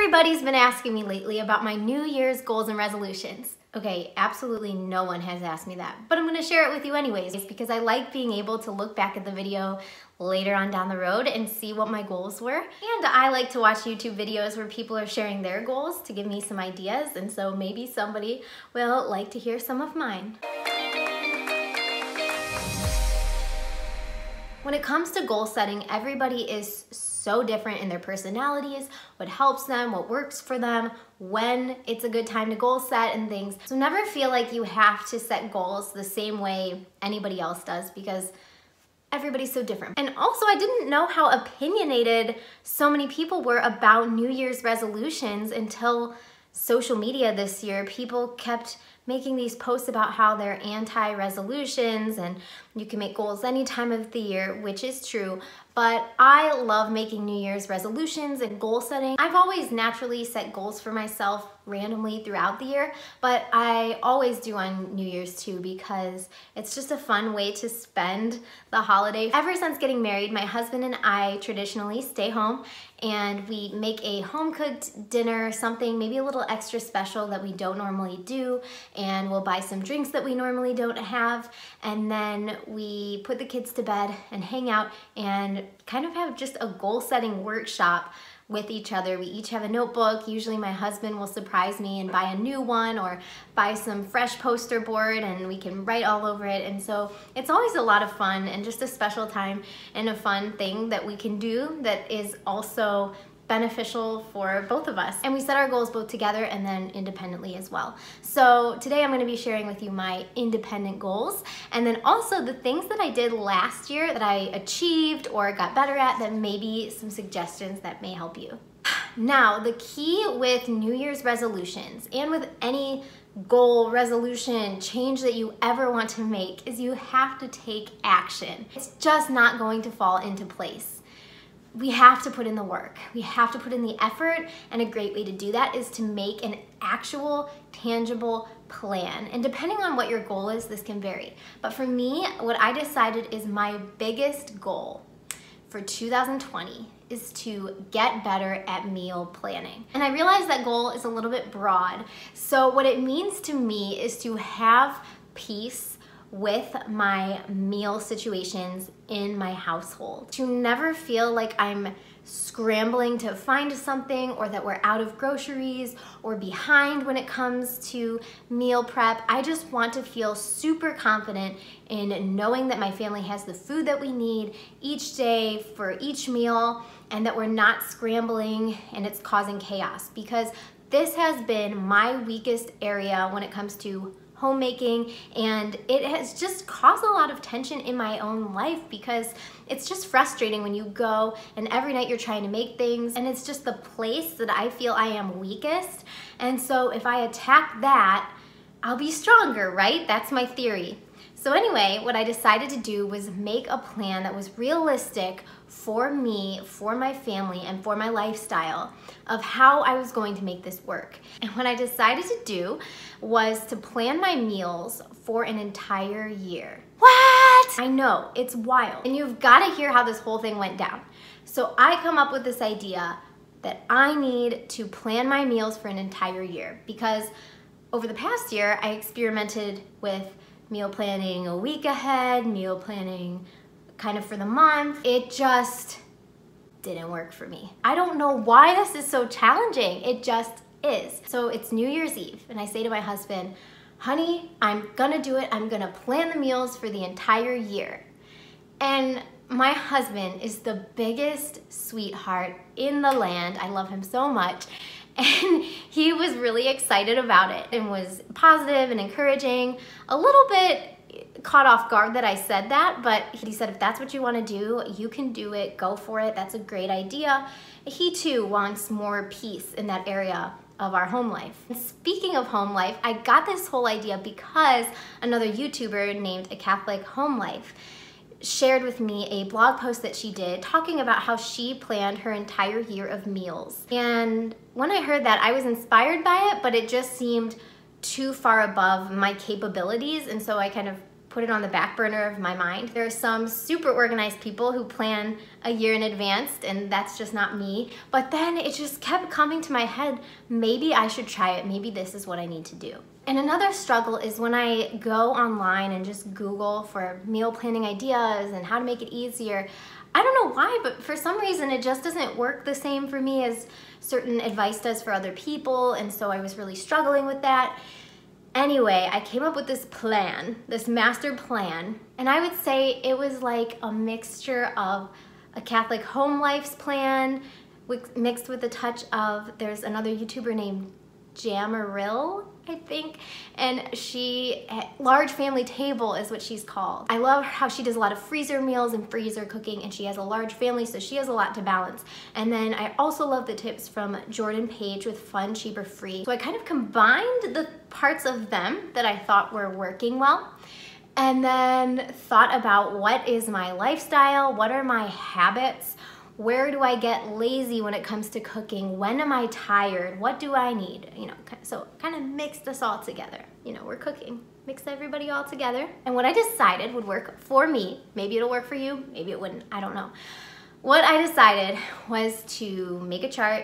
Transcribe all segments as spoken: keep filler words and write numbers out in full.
Everybody's been asking me lately about my New Year's goals and resolutions. Okay, absolutely no one has asked me that, but I'm gonna share it with you anyways because I like being able to look back at the video later on down the road and see what my goals were. And I like to watch YouTube videos where people are sharing their goals to give me some ideas, and so maybe somebody will like to hear some of mine. When it comes to goal setting, everybody is so different in their personalities, what helps them, what works for them, when it's a good time to goal set and things. So never feel like you have to set goals the same way anybody else does because everybody's so different. And also, I didn't know how opinionated so many people were about New Year's resolutions until social media this year. People kept making these posts about how they're anti-resolutions and you can make goals any time of the year, which is true, but I love making New Year's resolutions and goal setting. I've always naturally set goals for myself randomly throughout the year, but I always do on New Year's too because it's just a fun way to spend the holiday. Ever since getting married, my husband and I traditionally stay home and we make a home-cooked dinner, something maybe a little extra special that we don't normally do, and we'll buy some drinks that we normally don't have, and then we put the kids to bed and hang out and kind of have just a goal-setting workshop with each other. We each have a notebook. Usually my husband will surprise me and buy a new one or buy some fresh poster board and we can write all over it. And so it's always a lot of fun and just a special time and a fun thing that we can do that is also beneficial for both of us. And we set our goals both together and then independently as well. So today I'm going to be sharing with you my independent goals and then also the things that I did last year that I achieved or got better at, that maybe some suggestions that may help you. Now, the key with New Year's resolutions and with any goal, resolution, change that you ever want to make is you have to take action. It's just not going to fall into place. We have to put in the work. We have to put in the effort, and a great way to do that is to make an actual, tangible plan. And depending on what your goal is, this can vary. But for me, what I decided is my biggest goal for two thousand twenty is to get better at meal planning. And I realize that goal is a little bit broad. So what it means to me is to have peace with my meal situations in my household. To never feel like I'm scrambling to find something or that we're out of groceries or behind when it comes to meal prep. I just want to feel super confident in knowing that my family has the food that we need each day for each meal and that we're not scrambling and it's causing chaos, because this has been my weakest area when it comes to homemaking, and it has just caused a lot of tension in my own life because it's just frustrating when you go and every night you're trying to make things, and it's just the place that I feel I am weakest. And so if I attack that, I'll be stronger, right? That's my theory. So anyway, what I decided to do was make a plan that was realistic for me, for my family, and for my lifestyle of how I was going to make this work. And what I decided to do was to plan my meals for an entire year. What? I know, it's wild. And you've got to hear how this whole thing went down. So I come up with this idea that I need to plan my meals for an entire year because over the past year, I experimented with meal planning a week ahead, meal planning kind of for the month. It just didn't work for me. I don't know why this is so challenging. It just is. So it's New Year's Eve and I say to my husband, honey, I'm gonna do it. I'm gonna plan the meals for the entire year. And my husband is the biggest sweetheart in the land. I love him so much. And he was really excited about it and was positive and encouraging. A little bit caught off guard that I said that, but he said, if that's what you want to do, you can do it, go for it. That's a great idea. He too wants more peace in that area of our home life. And speaking of home life, I got this whole idea because another YouTuber named A Catholic Home Life shared with me a blog post that she did talking about how she planned her entire year of meals. And when I heard that, I was inspired by it, but it just seemed too far above my capabilities, and so I kind of put it on the back burner of my mind. There are some super organized people who plan a year in advance, and that's just not me. But then it just kept coming to my head, maybe I should try it. Maybe this is what I need to do. And another struggle is when I go online and just Google for meal planning ideas and how to make it easier. I don't know why, but for some reason it just doesn't work the same for me as certain advice does for other people, and so I was really struggling with that. Anyway, I came up with this plan, this master plan, and I would say it was like a mixture of a Catholic home life's plan mixed with a touch of, there's another YouTuber named Jamaril, I think, and she, Large Family Table is what she's called. I love how she does a lot of freezer meals and freezer cooking, and she has a large family, so she has a lot to balance. And then I also love the tips from Jordan Page with Fun, Cheaper, Free. So I kind of combined the parts of them that I thought were working well, and then thought about what is my lifestyle, what are my habits, where do I get lazy when it comes to cooking? When am I tired? What do I need? You know, so kind of mixed us all together. You know, we're cooking, mix everybody all together. And what I decided would work for me, maybe it'll work for you, maybe it wouldn't, I don't know. What I decided was to make a chart,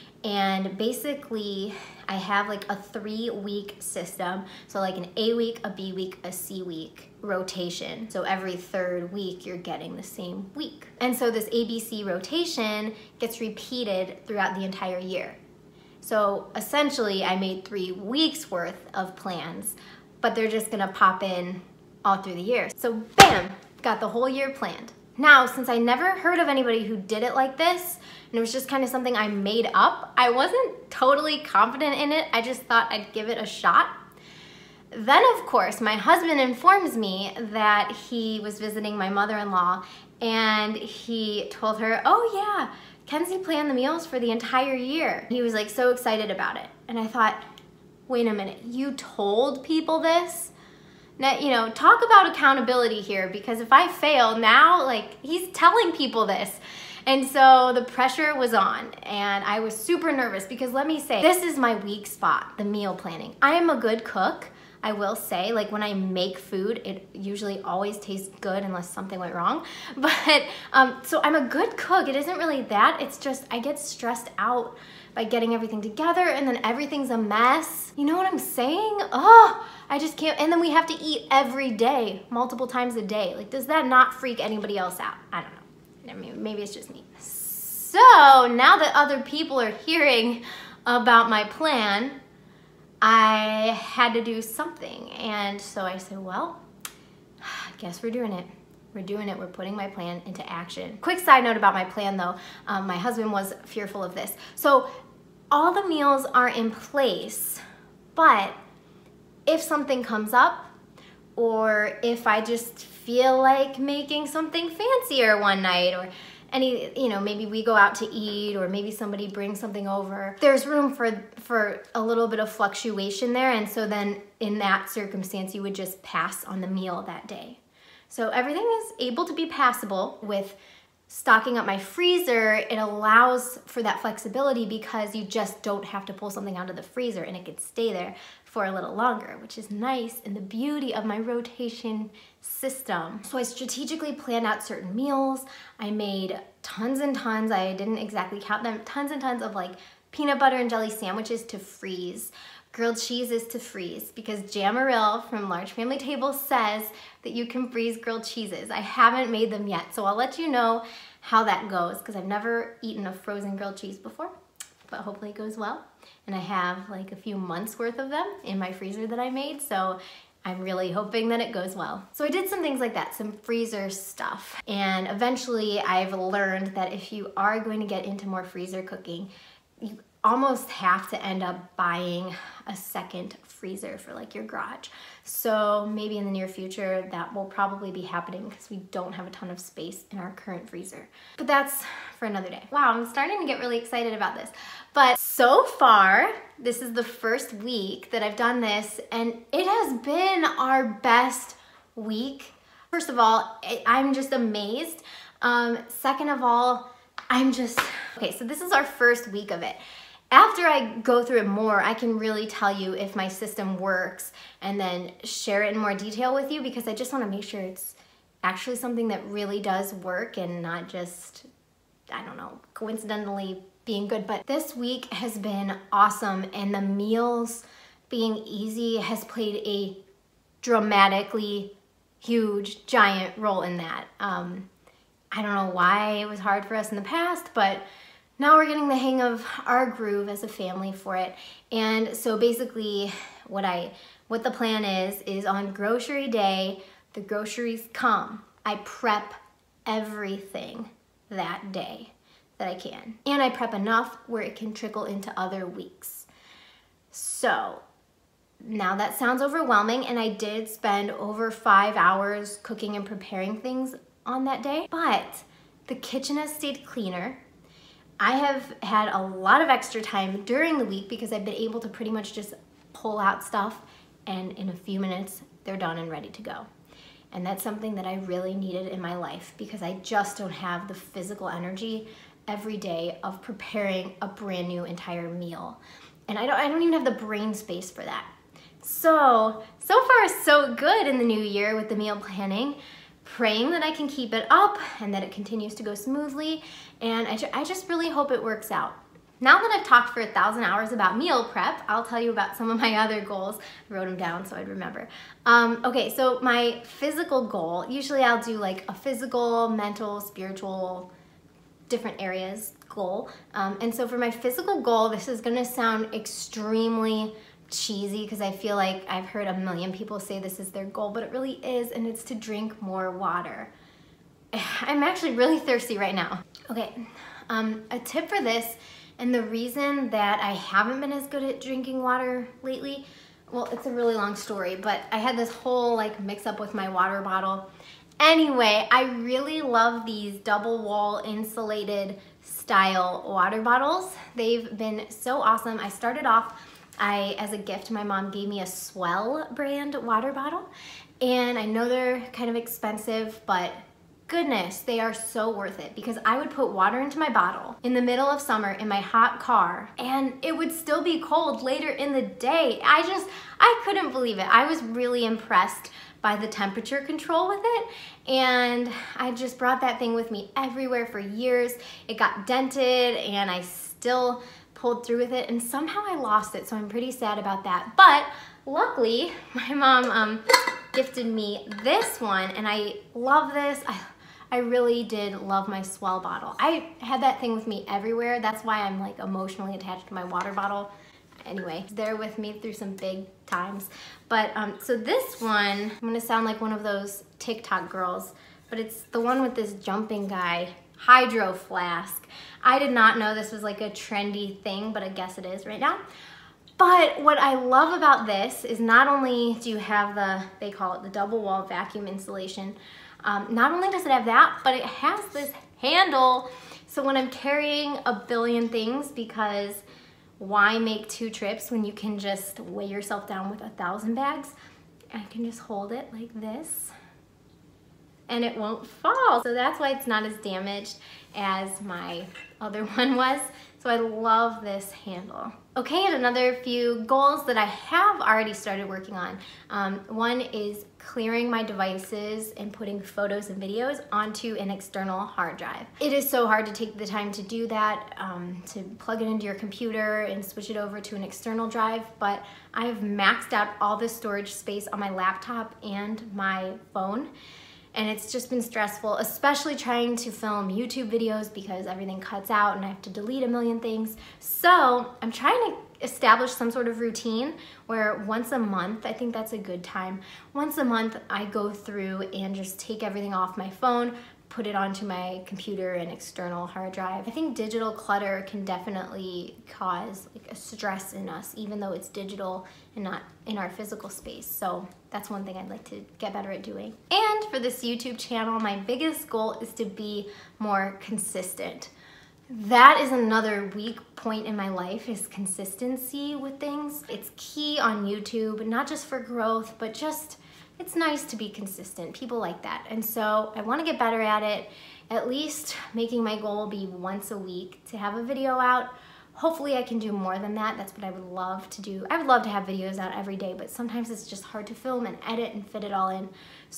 and basically I have like a three week system. So like an A week, a B week, a C week rotation. So every third week you're getting the same week. And so this A B C rotation gets repeated throughout the entire year. So essentially I made three weeks worth of plans, but they're just gonna pop in all through the year. So bam, got the whole year planned. Now, since I never heard of anybody who did it like this, and it was just kind of something I made up, I wasn't totally confident in it. I just thought I'd give it a shot. Then, of course, my husband informs me that he was visiting my mother-in-law, and he told her, oh yeah, Kenzie planned the meals for the entire year. He was like so excited about it. And I thought, wait a minute, you told people this? Now, you know, talk about accountability here, because if I fail now, like, he's telling people this. And so the pressure was on, and I was super nervous because let me say, this is my weak spot, the meal planning. I am a good cook, I will say. Like, when I make food, it usually always tastes good unless something went wrong. But, um, so I'm a good cook. It isn't really that, it's just I get stressed out by getting everything together, and then everything's a mess. You know what I'm saying? Oh, I just can't, and then we have to eat every day, multiple times a day. Like, does that not freak anybody else out? I don't know. I mean, maybe it's just me. So now that other people are hearing about my plan, I had to do something. And so I said, well, I guess we're doing it. We're doing it, we're putting my plan into action. Quick side note about my plan though, um, my husband was fearful of this. So all the meals are in place, but if something comes up, or if I just feel like making something fancier one night, or any, you know, maybe we go out to eat, or maybe somebody brings something over, there's room for, for a little bit of fluctuation there, and so then in that circumstance, you would just pass on the meal that day. So everything is able to be passable. With stocking up my freezer, it allows for that flexibility because you just don't have to pull something out of the freezer, and it could stay there for a little longer, which is nice, and the beauty of my rotation system. So I strategically planned out certain meals. I made tons and tons, I didn't exactly count them, tons and tons of like peanut butter and jelly sandwiches to freeze, grilled cheeses to freeze, because Jamaril from Large Family Table says that you can freeze grilled cheeses. I haven't made them yet, so I'll let you know how that goes, because I've never eaten a frozen grilled cheese before, but hopefully it goes well. And I have like a few months worth of them in my freezer that I made, so I'm really hoping that it goes well. So I did some things like that, some freezer stuff. And eventually I've learned that if you are going to get into more freezer cooking, you almost have to end up buying a second freezer for like your garage. So maybe in the near future that will probably be happening, because we don't have a ton of space in our current freezer. But that's for another day. Wow, I'm starting to get really excited about this. But so far, this is the first week that I've done this, and it has been our best week. First of all, I'm just amazed. Um, second of all, I'm just, okay, so this is our first week of it. after I go through it more, I can really tell you if my system works and then share it in more detail with you, because I just want to make sure it's actually something that really does work and not just, I don't know, coincidentally being good. But this week has been awesome, and the meals being easy has played a dramatically huge, giant role in that. Um, I don't know why it was hard for us in the past, but now we're getting the hang of our groove as a family for it. And so basically what I, what the plan is, is on grocery day, the groceries come. I prep everything that day that I can. And I prep enough where it can trickle into other weeks. So now that sounds overwhelming, and I did spend over five hours cooking and preparing things on that day, but the kitchen has stayed cleaner. I have had a lot of extra time during the week because I've been able to pretty much just pull out stuff, and in a few minutes they're done and ready to go. And that's something that I really needed in my life, because I just don't have the physical energy every day of preparing a brand new entire meal. And I don't, I don't even have the brain space for that. So, so far so good in the new year with the meal planning. Praying that I can keep it up and that it continues to go smoothly, and I, ju I just really hope it works out. Now that I've talked for a thousand hours about meal prep, I'll tell you about some of my other goals. I wrote them down so I'd remember. Um, okay, so my physical goal, usually I'll do like a physical, mental, spiritual, different areas goal. Um, and so for my physical goal, this is gonna sound extremely cheesy because I feel like I've heard a million people say this is their goal, but it really is, and it's to drink more water. I'm actually really thirsty right now. Okay, um, a tip for this, and the reason that I haven't been as good at drinking water lately, well, it's a really long story, but I had this whole like mix up with my water bottle. Anyway, I really love these double wall insulated style water bottles. They've been so awesome. I started off I, as a gift, my mom gave me a Swell brand water bottle, and I know they're kind of expensive, but goodness, they are so worth it, because I would put water into my bottle in the middle of summer in my hot car, and it would still be cold later in the day. I just, I couldn't believe it. I was really impressed by the temperature control with it, and I just brought that thing with me everywhere for years. It got dented, and I still pulled through with it, and somehow I lost it, so I'm pretty sad about that. But luckily, my mom um, gifted me this one, and I love this. I, I really did love my Swell bottle. I had that thing with me everywhere. That's why I'm like emotionally attached to my water bottle. Anyway, it's there with me through some big times. But um, so this one, I'm gonna sound like one of those TikTok girls, but it's the one with this jumping guy, Hydro Flask. I did not know this was like a trendy thing, but I guess it is right now. But what I love about this is not only do you have the, they call it the double wall vacuum insulation, um, not only does it have that, but it has this handle. So when I'm carrying a billion things, because why make two trips when you can just weigh yourself down with a thousand bags, I can just hold it like this and it won't fall. So that's why it's not as damaged as my other one was. So I love this handle. Okay, and another few goals that I have already started working on. Um, one is clearing my devices and putting photos and videos onto an external hard drive. It is so hard to take the time to do that, um, to plug it into your computer and switch it over to an external drive, but I have maxed out all the storage space on my laptop and my phone. And it's just been stressful, especially trying to film YouTube videos because everything cuts out and I have to delete a million things. So I'm trying to establish some sort of routine where once a month, I think that's a good time, once a month I go through and just take everything off my phone, put it onto my computer and external hard drive. I think digital clutter can definitely cause like a stress in us, even though it's digital and not in our physical space. So that's one thing I'd like to get better at doing. And for this YouTube channel, my biggest goal is to be more consistent. That is another weak point in my life, is consistency with things. It's key on YouTube, not just for growth, but just it's nice to be consistent. People like that. And so I want to get better at it, at least making my goal be once a week to have a video out, Hopefully I can do more than that. That's what I would love to do. I would love to have videos out every day, but sometimes it's just hard to film and edit and fit it all in.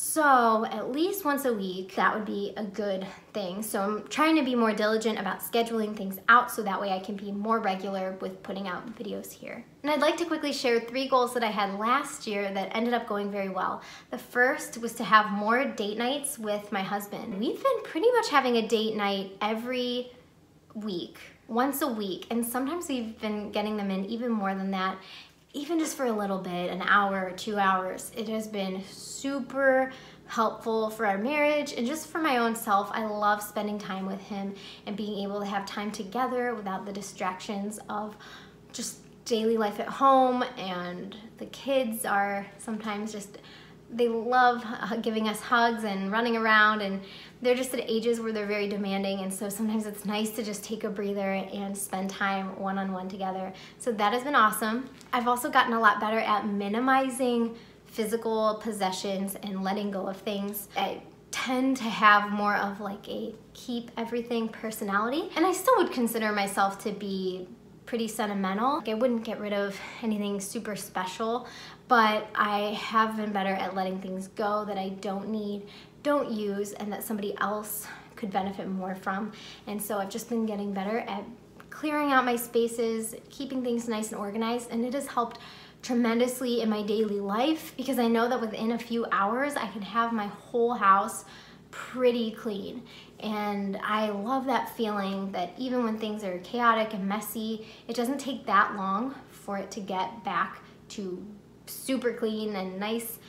So at least once a week, that would be a good thing. So I'm trying to be more diligent about scheduling things out so that way I can be more regular with putting out videos here. And I'd like to quickly share three goals that I had last year that ended up going very well. The first was to have more date nights with my husband. We've been pretty much having a date night every week. Once a week, and sometimes we've been getting them in even more than that, even just for a little bit, an hour or two hours. It has been super helpful for our marriage and just for my own self. I love spending time with him and being able to have time together without the distractions of just daily life at home, and the kids are sometimes just, they love giving us hugs and running around, and they're just at ages where they're very demanding, and so sometimes it's nice to just take a breather and spend time one-on-one together. So that has been awesome. I've also gotten a lot better at minimizing physical possessions and letting go of things. I tend to have more of like a keep everything personality, and I still would consider myself to be pretty sentimental. I wouldn't get rid of anything super special, but I have been better at letting things go that I don't need, don't use, and that somebody else could benefit more from. And so I've just been getting better at clearing out my spaces, keeping things nice and organized, and it has helped tremendously in my daily life because I know that within a few hours I can have my whole house pretty clean. And I love that feeling that even when things are chaotic and messy, it doesn't take that long for it to get back to super clean and nice.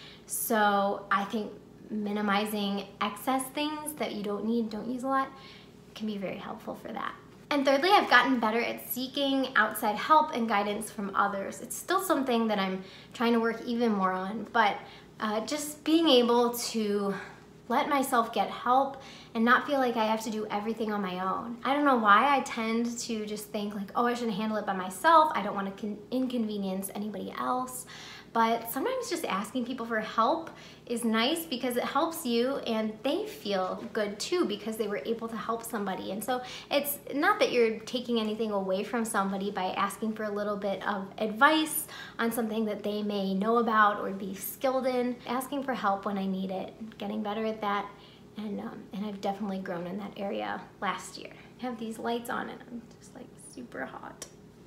So I think minimizing excess things that you don't need, don't use a lot, can be very helpful for that. And thirdly, I've gotten better at seeking outside help and guidance from others. It's still something that I'm trying to work even more on, but uh, just being able to let myself get help and not feel like I have to do everything on my own. I don't know why I tend to just think like, oh, I should handle it by myself. I don't want to inconvenience anybody else. But sometimes just asking people for help is nice because it helps you and they feel good too because they were able to help somebody. And so it's not that you're taking anything away from somebody by asking for a little bit of advice on something that they may know about or be skilled in. Asking for help when I need it, getting better at that, and, um, and I've definitely grown in that area last year. I have these lights on and I'm just like super hot.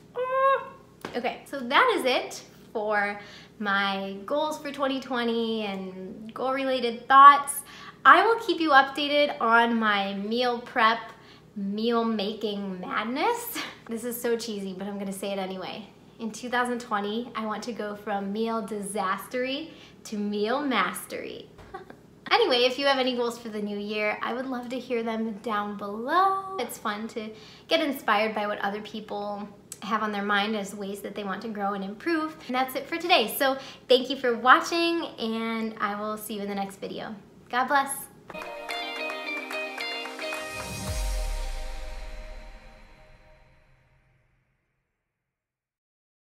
Oh. Okay, so that is it for my goals for twenty twenty and goal-related thoughts. I will keep you updated on my meal prep, meal making madness. This is so cheesy, but I'm gonna say it anyway. In two thousand twenty, I want to go from meal disastery to meal mastery. Anyway, if you have any goals for the new year, I would love to hear them down below. It's fun to get inspired by what other people have on their mind as ways that they want to grow and improve. And that's it for today. So thank you for watching, and I will see you in the next video. God bless.